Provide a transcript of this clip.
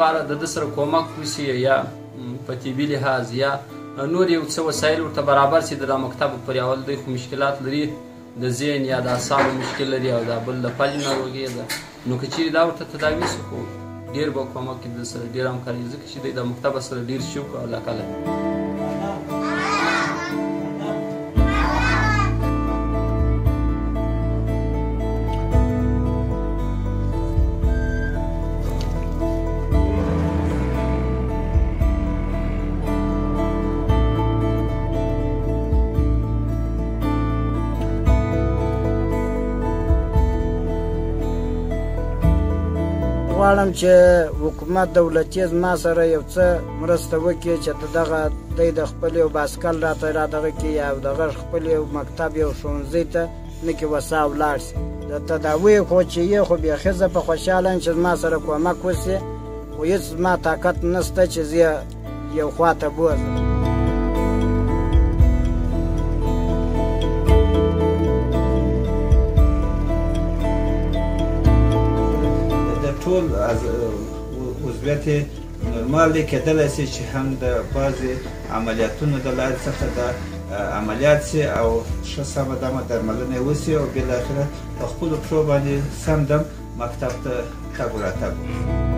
لپاره د ده سره کومک وشي یا په طبي لحاظ یا نور یو څه وسایل ورته برابر شي د مکتب پر اول دوی خو مشکلات لري د ذهن یا د اعصابو مشکل لري او دا بل د فلج ناروغي ده نو که چیرې دا ورته تداوي شي خو ډېر به کومک د سره ډېر همکاري ځکه چې دی د مکتب سره ډېر شوق او علاقه لري. غواړم چې حکومت دولتي زما سره یو څه مرسته وکړي چې دغه دی د خپل یو باسکل راته دغه کړي او دغه خپل یو مکتب یو ښوونځي ته نه کې وسه ولاړ شي د تداوی خو چې یې خو بیخي زه په خوشحاله یم چې زما سره کومک وشي خو هېڅ زما طاقت نشته چې زه یو خوا ته بوځم. ټول عضویت نورمال دی، کېدلی شي چې هم د بعضې عملیاتونو د لارې څخه د عملیات شي او ښه سمه دمه درملنه یې وشي او بالاخره په خپلو پښو باندې سم دم مکتب ته تګ وراتګ وکړي.